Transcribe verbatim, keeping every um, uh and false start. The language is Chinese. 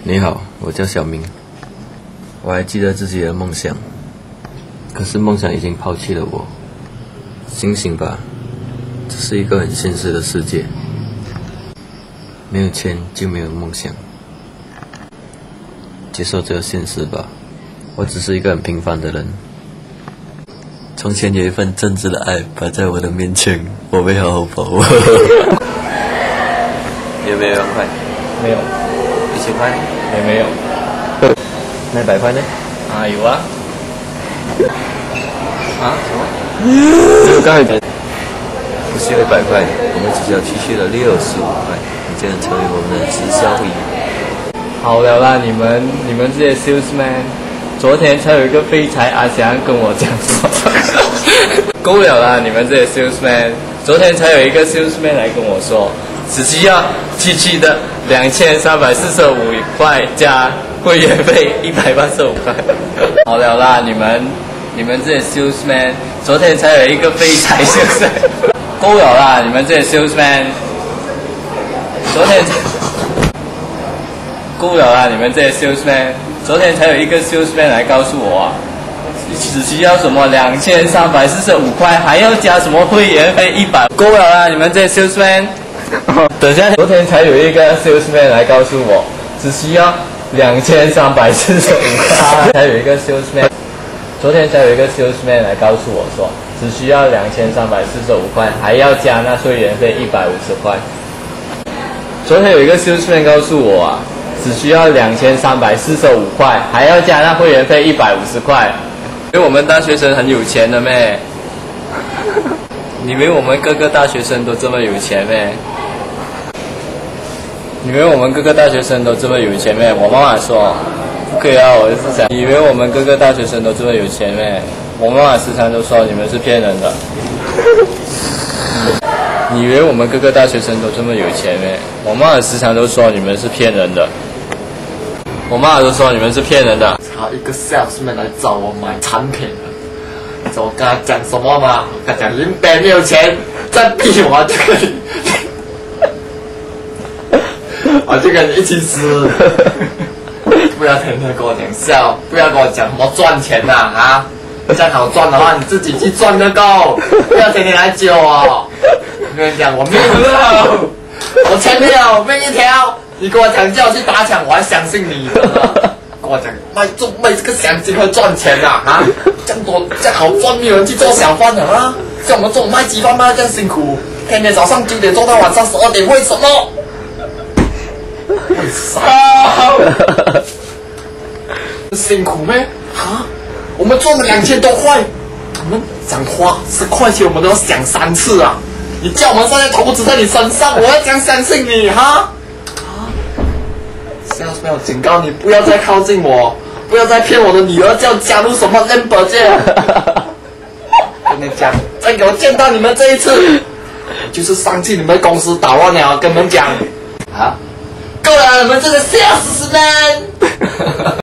你好，我叫小明。我还记得自己的梦想，可是梦想已经抛弃了我。醒醒吧，这是一个很现实的世界，没有钱就没有梦想。接受这个现实吧，我只是一个很平凡的人。从前有一份真挚的爱摆在我的面前，我会好好把握。有没有两块？ 没有。 一千块呢？ 也没有。 那一百块呢？ 啊，有啊。 啊？什么？这刚才不需要一百块，我们只需要区区的六十五块，你就能成为我们的直销会员。 好了啦，你们你们这些 salesman， 昨天才有一个废柴阿翔跟我讲说，够了啦，你们这些 salesman， 昨天才有一个 salesman 来跟我说，只需要区区的两千三百四十五块加会员费一百八十五块。好了啦，你们你们这些 salesman， 昨天才有一个废柴 salesman， 够了啦，你们这些 salesman， 昨天。够了啦！你们这些 salesman， 昨天才有一个 salesman 来告诉我啊，只需要什么两千三百四十五块，还要加什么会员费一百。够了啦！你们这些 salesman， 等下，昨天才有一个 salesman 来告诉我，只需要两千三百四十五块，才有一个 salesman， 昨天才有一个 salesman 来告诉我说，只需要两千三百四十五块，还要加那会员费一百五十块。昨天有一个 salesman 告诉我啊。只需要两千三百四十五块，还要加那会员费一百五十块。因为我们大学生很有钱的咩？你以为我们各个大学生都这么有钱咩？你以为我们各个大学生都这么有钱咩？我妈妈说，不可以啊！我就是想，以为我们各个大学生都这么有钱咩？我妈妈时常都说你们是骗人的。你以为我们各个大学生都这么有钱咩？我妈妈时常都说你们是骗人的。我妈都说你们是骗人的。 他一个 salesman 来找我买产品，我跟他讲什么嘛？他讲林北没有钱，再逼我就可以，我就跟你一起死。不要天天跟我讲笑，不要跟我讲什么赚钱呐 啊, 啊！这样好赚的话，你自己去赚就够，不要天天来揪我。我跟你讲，我命了，我钱没有，命一条。你跟我讲叫我去打抢，我还相信你。跟我讲卖做卖这个香精会赚钱啊啊！这样多这样好赚，没有人去做小贩的啊！像我们做卖鸡饭卖这样辛苦，天天早上九点做到晚上十二点，为什么？为啥？辛苦咩？啊！我们赚了两千多块，我们想花十块钱，我们都要想三次啊！你叫我们现在投资在你身上，我要怎样相信你哈？下次我警告你，不要再靠近我，不要再骗我的女儿，叫加入什么 member 界。跟你讲，再给我见到你们这一次，就是上去你们公司捣乱了，跟你们讲啊，够了，你们这个 salesman。